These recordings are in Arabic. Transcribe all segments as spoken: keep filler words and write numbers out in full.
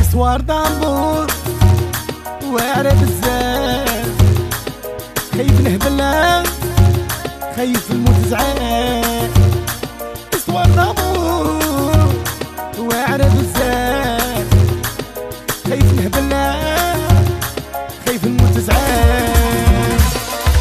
اسوار دامبور واعرة بزاف، خايف نهبل خايف نموت زعاف. اسوار دامبور واعرة بزاف، خايف نهبل خايف نموت زعاف.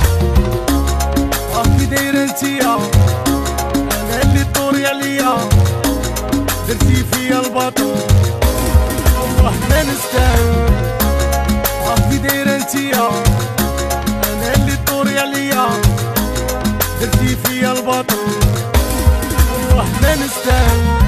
راكي دايرة انتيا انا اللي طوري عليا، درتي فيا البطل والله ما نستاهل. راكي دايرة انتيا انا اللي طوري عليا، درتي فيا البطل والله ما نستاهل.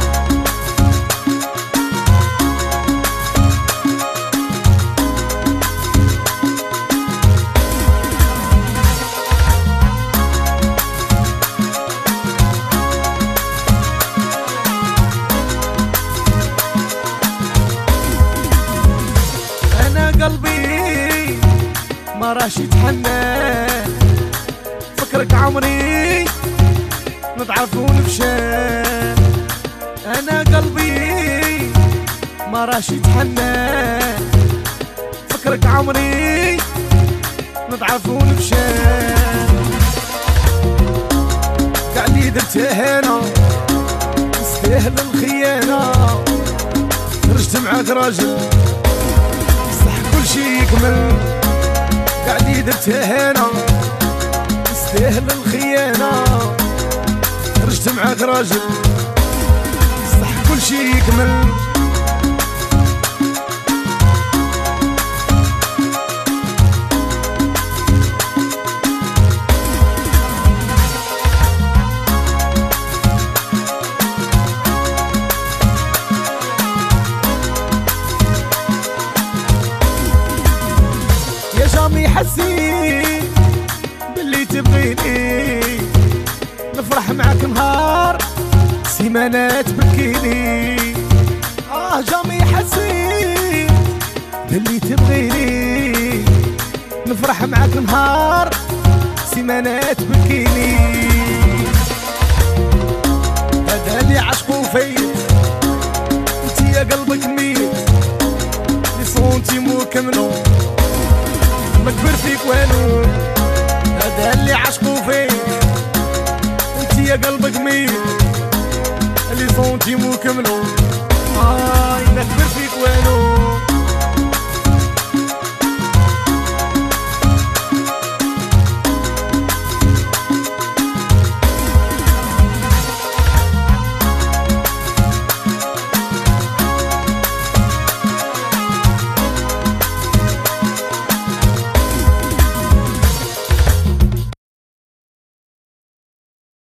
قلبي ما راش يتحمل، فكرك عمري نضعف ونفشل. انا قلبي ما راش يتحمل، فكرك عمري نضعف ونفشل. كاع اللي درته هنا يستاهل الخيانة، خرجت معاك راجل كلشي يكمل. كاع اللي درته هنا يستاهل الخيانة، خرجت معاك راجل صح كلشي يكمل. جامي حسيت باللي تبغيني، نفرح معاك نهار سيمانات بكيني. اه جامي حسيت باللي تبغيني، نفرح معاك نهار سيمانات بكيني. هذا اللي عشقو فيت انتي يا قلبك ميت، لي صونتي مو كملو ما كبر فيك والو. هذا اللي عشقو فيك انتي يا قلبك ميت، اللي صونتي مو كملو